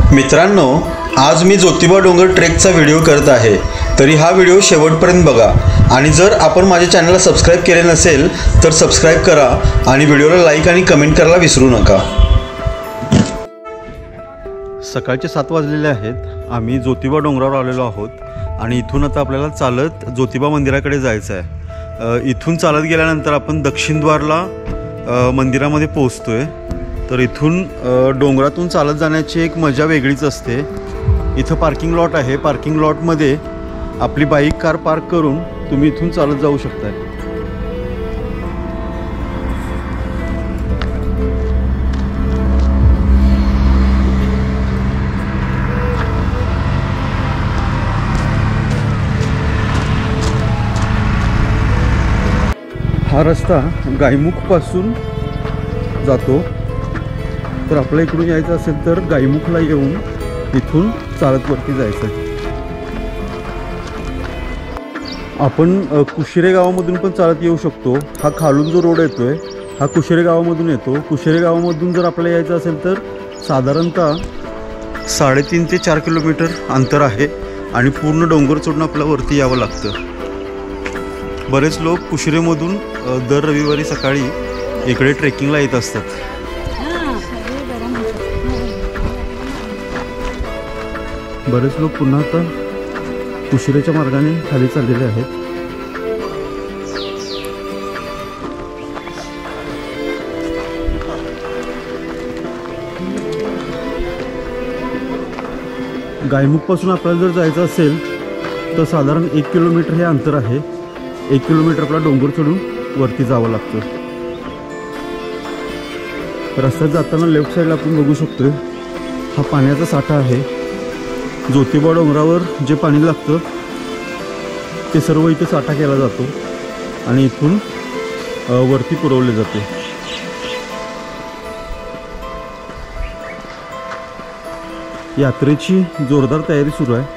मित्रांनो, आज मी ज्योतिबा डोंगर ट्रेकचा व्हिडिओ करत आहे, तरी हा व्हिडिओ शेवटपर्यंत बघा आणि जर आपण माझ्या चॅनलला सबस्क्राइब केले नसेल तर सबस्क्राइब करा आणि व्हिडिओला लाईक आणि कमेंट करायला विसरू नका। सकाळचे 7 वाजलेले आहेत। आम्ही ज्योतिबा डोंगरावर आलेलो आहोत आणि इथून आता आपल्याला चालत ज्योतिबा मंदिराकडे जायचं आहे। इथून चालत गेल्यानंतर आपण दक्षिण द्वारला मंदिरामध्ये पोहोचतोय। तर इथून डोंगरातून चालत जाण्याची एक मजा वेगळीच असते। इथं पार्किंग लॉट आहे। पार्किंग लॉटमध्ये आपली बाईक कार पार्क करून तुम्ही इथून चालत जाऊ शकता। हा रस्ता गायमुखपासून जातो। तर आपल्या इकडून यायचं असेल तर गायमुखला येऊन इथून चालत वरती जायचं आहे। आपण कुशिरे गावामधून पण चालत येऊ शकतो। हा खालून जो रोड येतोय हा कुशिरे गावामधून येतो। कुशिरे गावामधून जर आपल्याला यायचं असेल तर साधारणतः 3.5 ते 4 किलोमीटर अंतर आहे आणि पूर्ण डोंगर चढून आपल्याला वरती यावं लागतं। बरेच लोक कुशिरेमधून दर रविवारी सकाळी इकडे ट्रेकिंगला येत असतात। बरेच लोक पुन्हा आता कुशिरेच्या मार्गाने खाली चाललेले आहेत। गायमुखपासून आपल्याला जर जायचं असेल तर साधारण 1 किलोमीटर हे अंतर आहे। 1 किलोमीटर आपला डोंगर चढून वरती जावं लागतं। रस्त्यात जाताना लेफ्ट साईडला आपण बघू शकतोय हा पाण्याचा साठा आहे। ज्योतिबा डोंगरावर जे पाणी लागतं ते सर्व इथे साठा केला जातो आणि इथून वरती पुरवले जाते। यात्रेची जोरदार तयारी सुरू आहे।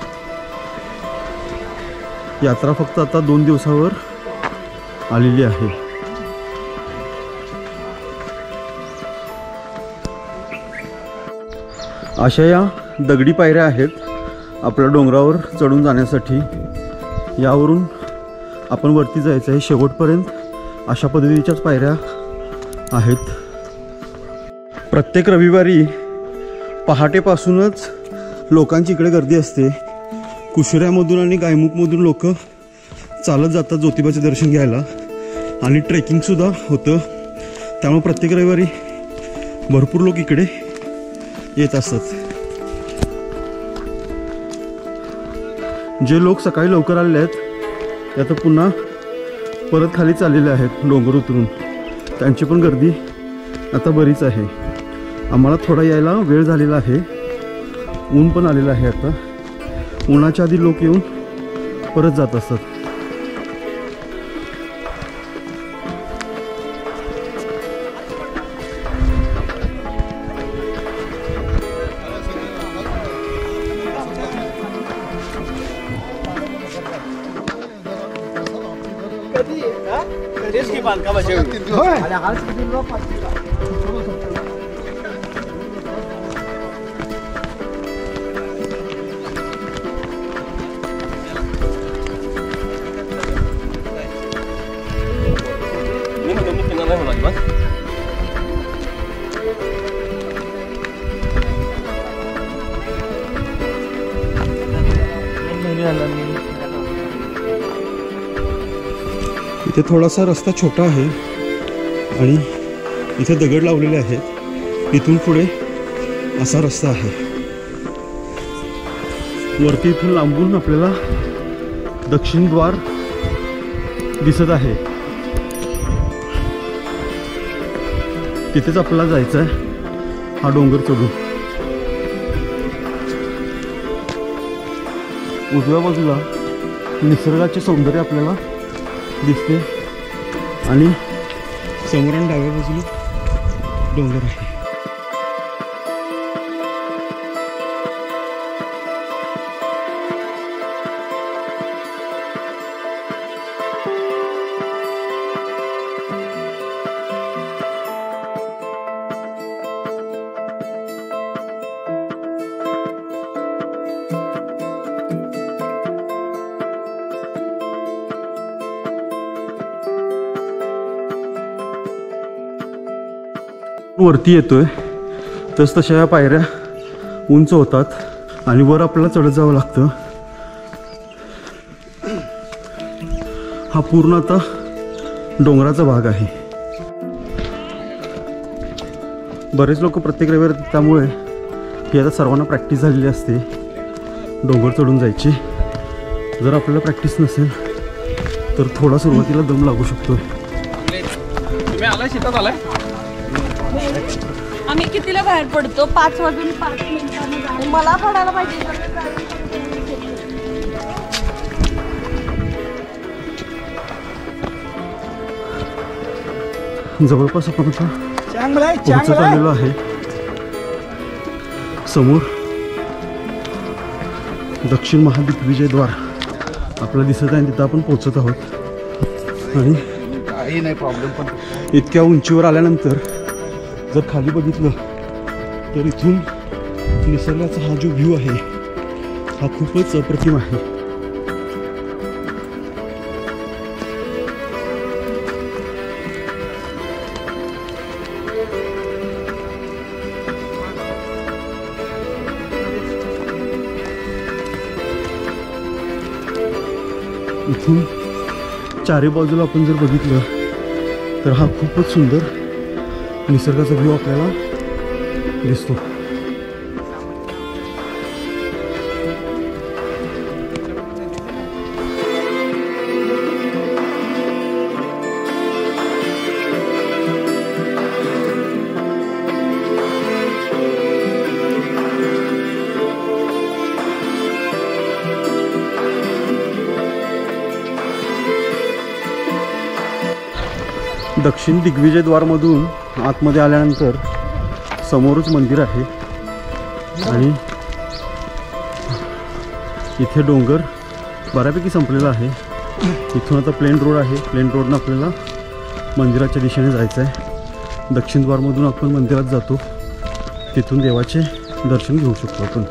यात्रा फक्त आता 2 दिवसावर आलेली आहे। अशा या दगडी पायऱ्या आहेत आपल्या डोंगरावर चढून जाण्यासाठी। यावरून आपण वरती जायचं आहे। शेवटपर्यंत अशा पद्धतीच्याच पायऱ्या आहेत। प्रत्येक रविवारी पहाटेपासूनच लोकांची इकडे गर्दी असते। कुशिऱ्यामधून आणि गायमुखमधून लोक चालत जातात ज्योतिबाचे दर्शन घ्यायला आणि ट्रेकिंगसुद्धा होतं। त्यामुळे प्रत्येक रविवारी भरपूर लोक इकडे येत असतात। जे लोक सकाळी लवकर आलेले आहेत ते आता पुन्हा परत खाली चाललेले आहेत डोंगर उतरून। त्यांची पण गर्दी आता बरीच आहे। आम्हाला थोडा यायला वेळ झालेला आहे। ऊन पण आलेलं आहे। आता उन्हाच्या आधी लोक येऊन परत जात असतात। इथे थोडासा रस्ता छोटा आहे आणि इथे दगड लावलेले आहेत। इथून पुढे असा रस्ता आहे। वरती इथून लांबून आपल्याला दक्षिण द्वार दिसत आहे। तिथेच आपल्याला जायचं आहे हा डोंगर चढून। उजव्या बाजूला निसर्गाचे सौंदर्य आपल्याला दिसते आणि समोर डाव्या बाजूला डोंगर आहे। वरती येतोय तस तशा या पायऱ्या उंच होतात आणि वर आपल्याला चढत जावं लागतं. हा पूर्ण आता डोंगराचा भाग आहे. बरेच लोक प्रत्येक रविवारी येतात, त्यामुळे ही आता सर्वांना प्रॅक्टिस झालेली असते डोंगर चढून जायची. जर आपल्याला प्रॅक्टिस नसेल तर थोडा सुरुवातीला दम लागू शकतो. तुम्ही आलाय शेतात आलाय? आम्ही कितीला बाहेर पडतो? 5 वाजून 5 मिनिटांनी. मला पडायला पाहिजे. जवळपास आपण आता पोहोचत आलेलो आहे. समोर दक्षिण महादिग्विजय द्वार आपल्याला दिसत आहे, तिथं आपण पोहोचत आहोत. आणि काही नाही प्रॉब्लेम. पण इतक्या उंचीवर आल्यानंतर जर खाली बघितलं तर इथून निसर्गाचा हा जो व्ह्यू आहे हा खूपच अप्रतिम आहे. इथून चारी बाजूला आपण जर बघितलं तर हा खूपच सुंदर निसर्गाचा व्ह्यू आपल्याला दिसतो. दक्षिण दिग्विजय द्वारमधून आतमध्ये आल्यानंतर समोरच मंदिर आहे आणि इथे डोंगर बऱ्यापैकी संपलेला आहे. इथून आता प्लेन रोड आहे. प्लेन रोडनं आपल्याला मंदिराच्या दिशेने जायचं आहे. दक्षिण द्वारमधून आपण मंदिरात जातो, तिथून देवाचे दर्शन घेऊ शकतो आपण.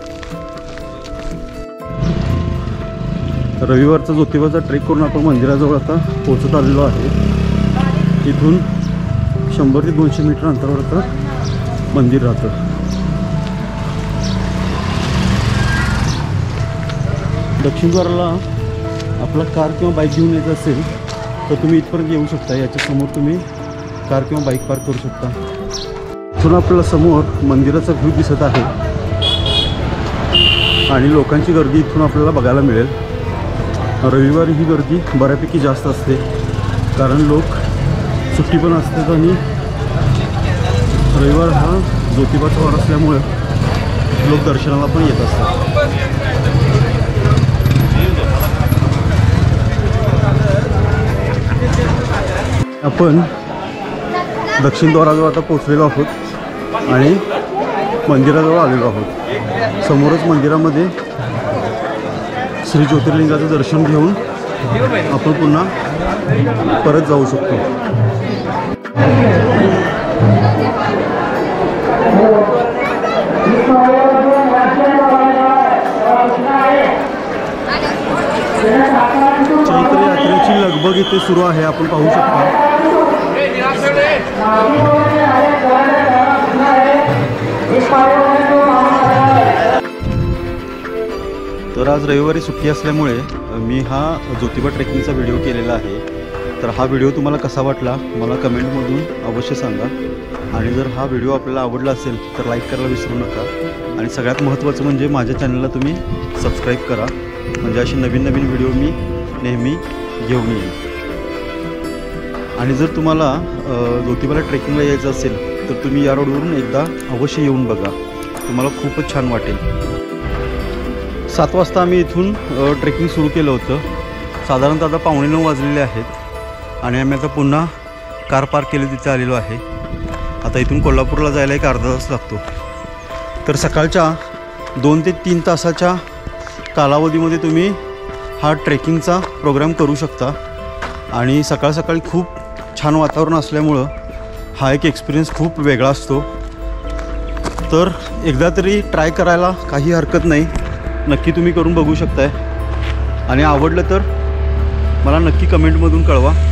रविवारचा ज्योतिबाचा ट्रेक करून आपण मंदिराजवळ आता पोहोचत आलेलो आहे. इथून 100 ते 200 मीटर अंतरावर आता मंदिर राहतं. दक्षिण द्वाराला आपला कार किंवा बाईक घेऊन यायचं असेल तर तुम्ही इथपर्यंत येऊ शकता. याच्या समोर तुम्ही कार किंवा बाईक पार्क करू शकता. इथून आपल्याला समोर मंदिराचा व्ह्यू दिसत आहे आणि लोकांची गर्दी इथून आपल्याला बघायला मिळेल. रविवारी ही गर्दी बऱ्यापैकी जास्त असते, कारण लोक सुट्टी पण असतात आणि रविवार हा ज्योतिबाचा वार असल्यामुळे लोक दर्शनाला पण येत असतात. आपण दक्षिण द्वाराजवळ आता पोचलेलो आहोत आणि मंदिराजवळ आलेलो आहोत. समोरच मंदिरामध्ये श्री ज्योतिर्लिंगाचं दर्शन घेऊन आपण पुन्हा परत जाऊ शकतो. चैत्र यात्रेची लगबग इथे सुरू आहे, आपण पाहू शकता. तर आज रविवारी सुट्टी असल्यामुळे मी हा ज्योतिबा ट्रेकिंगचा व्हिडिओ केलेला आहे. तर हा व्हिडिओ तुम्हाला कसा वाटला मला कमेंटमधून अवश्य सांगा. आणि जर हा व्हिडिओ आपल्याला आवडला असेल तर लाईक करायला विसरू नका. आणि सगळ्यात महत्त्वाचं म्हणजे माझ्या चॅनलला तुम्ही सबस्क्राईब करा, म्हणजे असे नवीन नवीन व्हिडिओ मी नेहमी घेऊन येईन. आणि जर तुम्हाला ज्योतिबाला ट्रेकिंगला यायचं असेल तर तुम्ही या रोडवरून एकदा अवश्य येऊन बघा, तुम्हाला खूपच छान वाटेल. 7 वाजता आम्ही इथून ट्रेकिंग सुरू केलं होतं. साधारणतः आता 8:45 वाजलेले आहेत आणि आम्ही आता पुन्हा कार पार्क केली तिथे आलेलो आहे. आता इथून कोल्हापूरला जायला एक अर्धा तास लागतो. तर सकाळच्या 2 ते 3 तासाच्या कालावधीमध्ये तुम्ही हा ट्रेकिंगचा प्रोग्राम करू शकता. आणि सकाळ सकाळी खूप छान वातावरण असल्यामुळं हा एक एक्सपिरियन्स खूप वेगळा असतो. तर एकदा तरी ट्राय करायला काही हरकत नाही, नक्की तुम्ही करून बघू शकताय. आणि आवडलं तर मला नक्की कमेंटमधून कळवा.